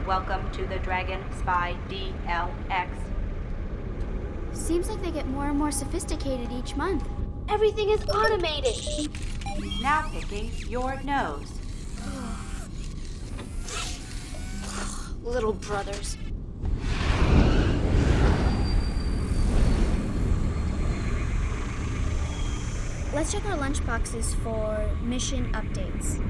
Welcome to the Dragon Spy DLX. Seems like they get more and more sophisticated each month. Everything is automated. Now picking your nose. Little brothers. Let's check our lunchboxes for mission updates.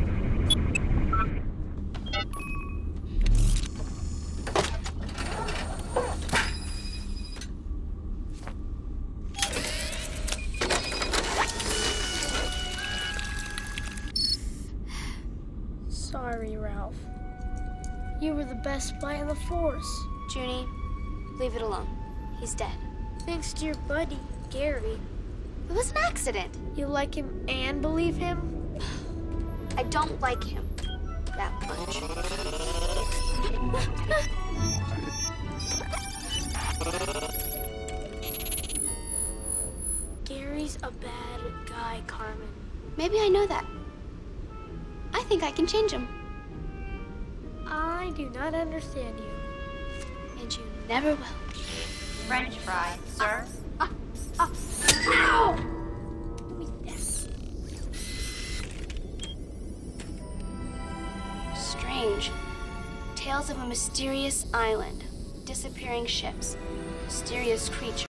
Sorry, Ralph. You were the best spy in the force. Junie, leave it alone. He's dead. Thanks to your buddy, Gary. It was an accident. You like him and believe him? I don't like him that much. Gary's a bad guy, Carmen. Maybe I know that. I think I can change him. I do not understand you. And you never will. French fry, sir. Ow! Strange. Tales of a mysterious island, disappearing ships, mysterious creatures.